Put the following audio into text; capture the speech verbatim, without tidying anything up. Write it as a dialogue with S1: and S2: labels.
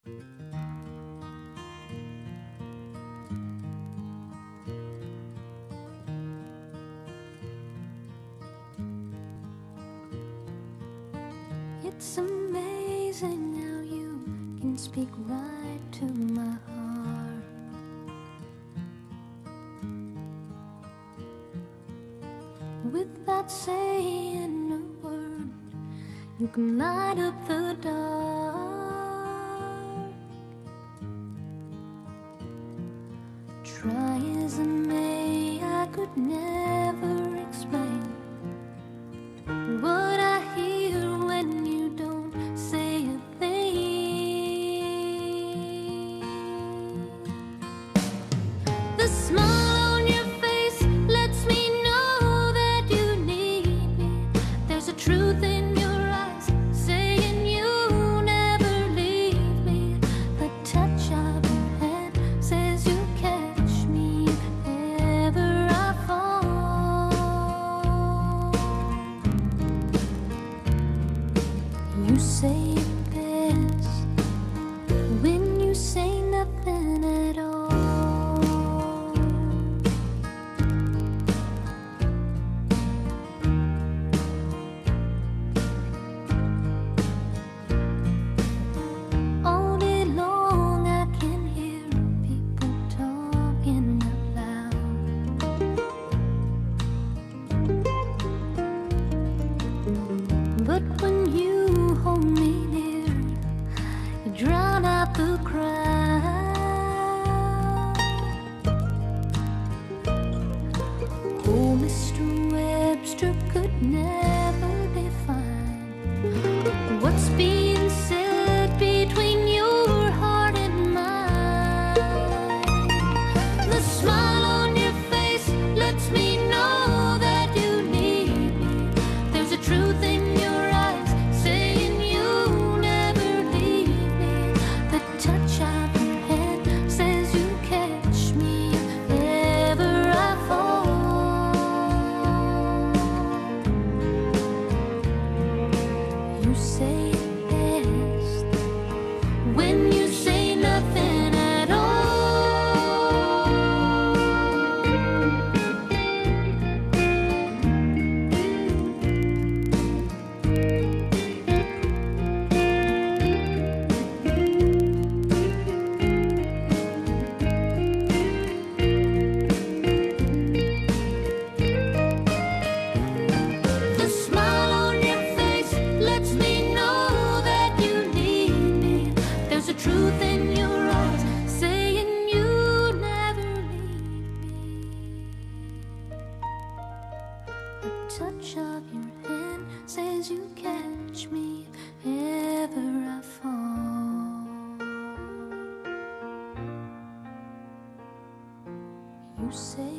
S1: It's amazing how you can speak right to my heart. Without saying a word, you can light up the dark. Try as I may, I could never explain what I hear when you don't say a thing. The smile on your face lets me know that you need me. There's a truth in your eyes saying you never leave me. The touch of your hand says you catch me if ever I fall. You say it best when you say nothing at all. All day long I can hear people talking out loud. But when you hold me near, you drown out the crowd. Oh, Mister Webster could never define what's being said between your heart and mine. The smile on your face lets me know that you need me. There's a truth in your eyes saying you never leave me. The touch of your hand says you catch me if ever I fall. You say it best when you say nothing at all. The smile on your face lets me know that you need me. There's a truth in your eyes saying you never leave me. The touch of your hand says you catch me if ever I fall. You say